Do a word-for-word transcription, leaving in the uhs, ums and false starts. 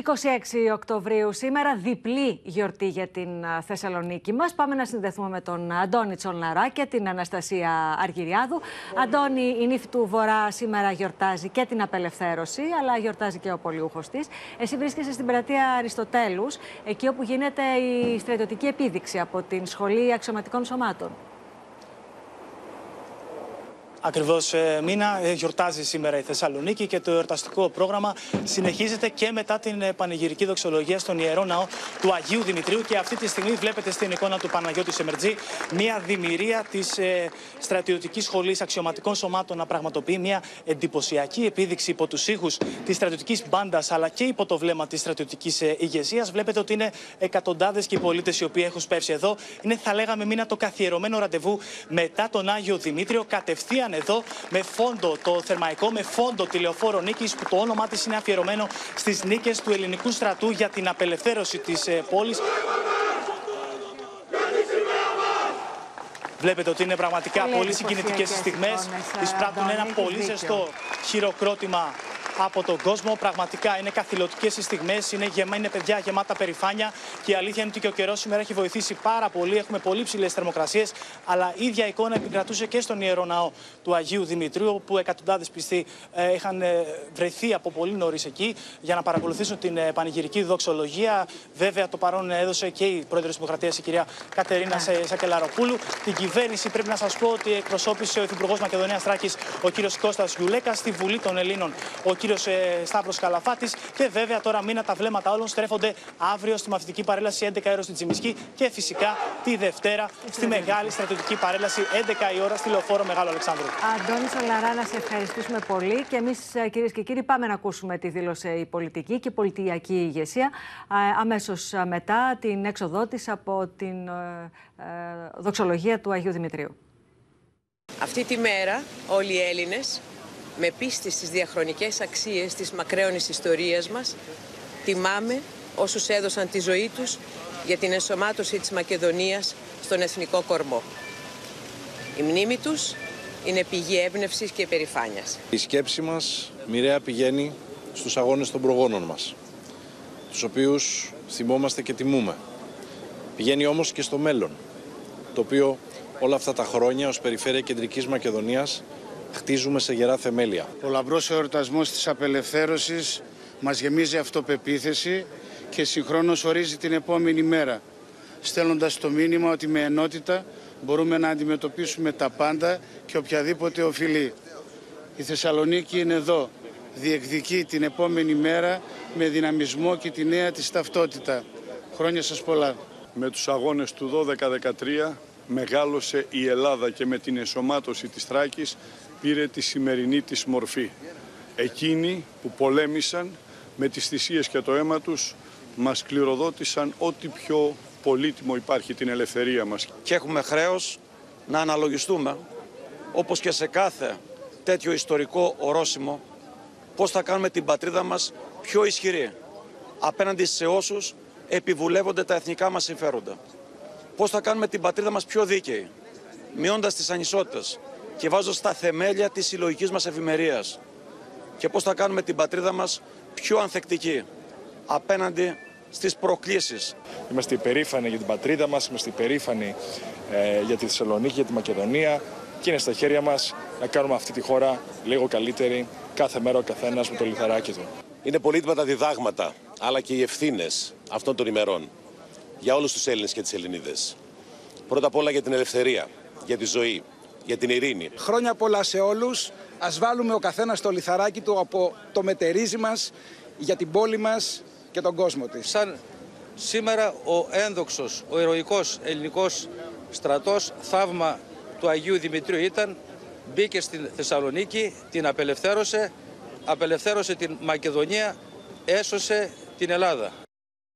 είκοσι έξι Οκτωβρίου σήμερα, διπλή γιορτή για την Θεσσαλονίκη μας. Πάμε να συνδεθούμε με τον Αντώνη Τσολναρά και την Αναστασία Αργυριάδου. Αντώνη, η νύφη του Βορρά σήμερα γιορτάζει και την απελευθέρωση, αλλά γιορτάζει και ο πολιούχος της. Εσύ βρίσκεσαι στην πλατεία Αριστοτέλους, εκεί όπου γίνεται η στρατιωτική επίδειξη από την Σχολή Αξιωματικών Σωμάτων. Ακριβώς, Μίνα, γιορτάζει σήμερα η Θεσσαλονίκη και το εορταστικό πρόγραμμα συνεχίζεται και μετά την πανηγυρική δοξολογία στον Ιερό Ναό του Αγίου Δημητρίου. Και αυτή τη στιγμή βλέπετε στην εικόνα του Παναγιώτη Σεμερτζή μια δημιουργία της ε, Στρατιωτικής Σχολής Αξιωματικών Σωμάτων να πραγματοποιεί μια εντυπωσιακή επίδειξη υπό τους ήχους της στρατιωτικής μπάντας αλλά και υπό το βλέμμα της στρατιωτικής ε, ηγεσίας. Βλέπετε ότι είναι εκατοντάδες και οι πολίτες οι οποίοι έχουν σπεύσει εδώ. Είναι, θα λέγαμε, Μίνα, το καθιερωμένο ραντεβού μετά τον Άγιο Δημήτριο, κατευθείαν εδώ με φόντο το Θερμαϊκό, με φόντο τη Λεωφόρο Νίκης, που το όνομά της είναι αφιερωμένο στις νίκες του ελληνικού στρατού για την απελευθέρωση της ε, πόλης. Βλέπετε ότι είναι πραγματικά πολύ, πολύ συγκινητικές στιγμές. Εισπράττουν ένα πολύ ζεστό χειροκρότημα από τον κόσμο. Πραγματικά είναι καθηλωτικές οι στιγμές, είναι, γεμα, είναι παιδιά γεμάτα περηφάνεια και η αλήθεια είναι ότι και ο καιρός σήμερα έχει βοηθήσει πάρα πολύ. Έχουμε πολύ ψηλές θερμοκρασίες, αλλά η ίδια εικόνα επικρατούσε και στον Ιερό Ναό του Αγίου Δημητρίου, όπου εκατοντάδες πιστοί ε, είχαν ε, βρεθεί από πολύ νωρίς εκεί για να παρακολουθήσουν την ε, πανηγυρική δοξολογία. Βέβαια, το παρόν έδωσε και η πρόεδρος της Δημοκρατίας, η κυρία Κατερίνα yeah. Σακελαροπούλου. Την κυβέρνηση, πρέπει να σας πω ότι εκπροσώπησε ο Υφυπουργός Μακεδονίας Θράκης, ο κύριος Κώστας Γιουλέκας, στη Βουλή των Ελλήνων ο κύριος ε, Σταύρος Καλαφάτης. Και βέβαια τώρα, Μίνα, τα βλέμματα όλων στρέφονται αύριο στη μαθητική παρέλαση έντεκα η ώρα στην Τσιμισκή και φυσικά τη Δευτέρα στη μεγάλη στρατιωτική παρέλαση έντεκα η ώρα στη Λεωφόρο Μεγάλου Αλεξάνδρου. Αντώνη Τσολναρά, να σε ευχαριστήσουμε πολύ. Και εμείς, κυρίες και κύριοι, πάμε να ακούσουμε τι δήλωσε η πολιτική και η πολιτιακή ηγεσία αμέσως μετά την έξοδό της από την ε, ε, δοξολογία του Αγίου Δημητρίου. Αυτή τη μέρα όλοι οι Έλληνες, με πίστη στις διαχρονικές αξίες της μακραίωνης ιστορίας μας, τιμάμε όσους έδωσαν τη ζωή τους για την ενσωμάτωση της Μακεδονίας στον εθνικό κορμό. Η μνήμη τους είναι πηγή έμπνευσης και υπερηφάνειας. Η σκέψη μας μοιραία πηγαίνει στους αγώνες των προγόνων μας, τους οποίους θυμόμαστε και τιμούμε. Πηγαίνει όμως και στο μέλλον, το οποίο όλα αυτά τα χρόνια ως Περιφέρεια Κεντρικής Μακεδονίας χτίζουμε σε γερά θεμέλια. Ο λαμπρός εορτασμός της απελευθέρωσης μας γεμίζει αυτοπεποίθηση και συγχρόνως ορίζει την επόμενη μέρα, στέλνοντας το μήνυμα ότι με ενότητα μπορούμε να αντιμετωπίσουμε τα πάντα και οποιαδήποτε οφειλή. Η Θεσσαλονίκη είναι εδώ, διεκδικεί την επόμενη μέρα με δυναμισμό και τη νέα της ταυτότητα. Χρόνια σας πολλά. Με τους αγώνες του δώδεκα δεκατρία μεγάλωσε η Ελλάδα και με την ενσωμάτωση της Θράκης πήρε τη σημερινή της μορφή. Εκείνοι που πολέμησαν με τις θυσίες και το αίμα τους μας κληροδότησαν ό,τι πιο πολύτιμο υπάρχει, την ελευθερία μας. Και έχουμε χρέος να αναλογιστούμε, όπως και σε κάθε τέτοιο ιστορικό ορόσημο, πώς θα κάνουμε την πατρίδα μας πιο ισχυρή απέναντι σε όσους επιβουλεύονται τα εθνικά μας συμφέροντα. Πώς θα κάνουμε την πατρίδα μας πιο δίκαιη, μειώντας τις ανισότητες και βάζοντας τα θεμέλια της συλλογικής μας ευημερίας. Και πώς θα κάνουμε την πατρίδα μας πιο ανθεκτική απέναντι στις προκλήσεις. Είμαστε υπερήφανοι για την πατρίδα μας, είμαστε υπερήφανοι ε, για τη Θεσσαλονίκη, για τη Μακεδονία και είναι στα χέρια μας να κάνουμε αυτή τη χώρα λίγο καλύτερη κάθε μέρα ο καθένας με το λιθαράκι του. Είναι πολύτιμα τα διδάγματα αλλά και οι ευθύνες αυτών των ημερών για όλους τους Έλληνες και τις Ελληνίδες. Πρώτα απ' όλα για την ελευθερία, για τη ζωή, για την ειρήνη. Χρόνια πολλά σε όλους. Ας βάλουμε ο καθένας το λιθαράκι του από το μετερίζι μας για την πόλη μας και τον κόσμο της. Σαν σήμερα ο ένδοξος, ο ηρωικός ελληνικός στρατός, θαύμα του Αγίου Δημητρίου ήταν, μπήκε στην Θεσσαλονίκη, την απελευθέρωσε, απελευθέρωσε την Μακεδονία, έσωσε την Ελλάδα.